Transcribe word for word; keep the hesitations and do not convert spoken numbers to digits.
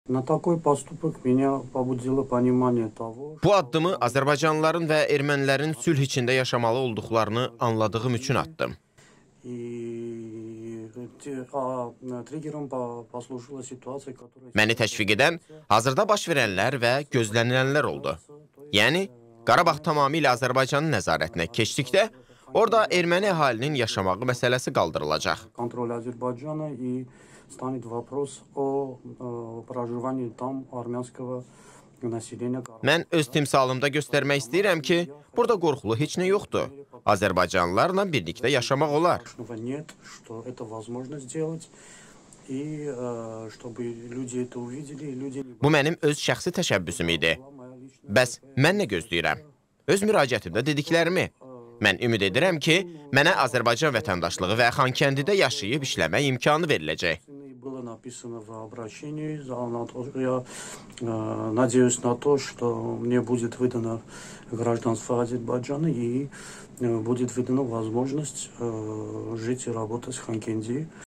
На такой поступок меня побудило понимание того, Bu что addımı Azərbaycanlıların və ermənilərin sülh içində yaşamalı olduqlarını anladığım üçün atdım. и те- а, триггером по- послужила ситуация, которая Məni сейчас təşviq edən hazırda baş verənlər və gözlənilənlər oldu. Yəni, Qarabağ tamamilə Azərbaycanın nəzarətinə keçdikdə, orada erməni əhalinin yaşamağı məsələsi qaldırılacaq. контроль Азербайджана и станет вопрос о э, проживании там армянского населения. Mən öz timsalımda göstərmək istəyirəm ki, burada qorxulu heç nə yoxdur. Azərbaycanlılarla birlikdə yaşamaq olar. Страшного нет, что это возможно сделать, и э, чтобы люди это увидели, и люди не Bu mənim öz şəxsi təşəbbüsüm idi. была моя личная. Bəs mən nə gözləyirəm? Öz müraciətimdə dediklərimi. Mən ümid edirəm ki, mənə Azərbaycan vətəndaşlığı və Xankəndidə yaşayıb işləmək imkanı veriləcək. Было написано в обращении, за- на то, что я э, надеюсь на то, что мне будет выдано гражданство Азербайджана и э, будет выдана возможность э, жить и работать в Ханкенди.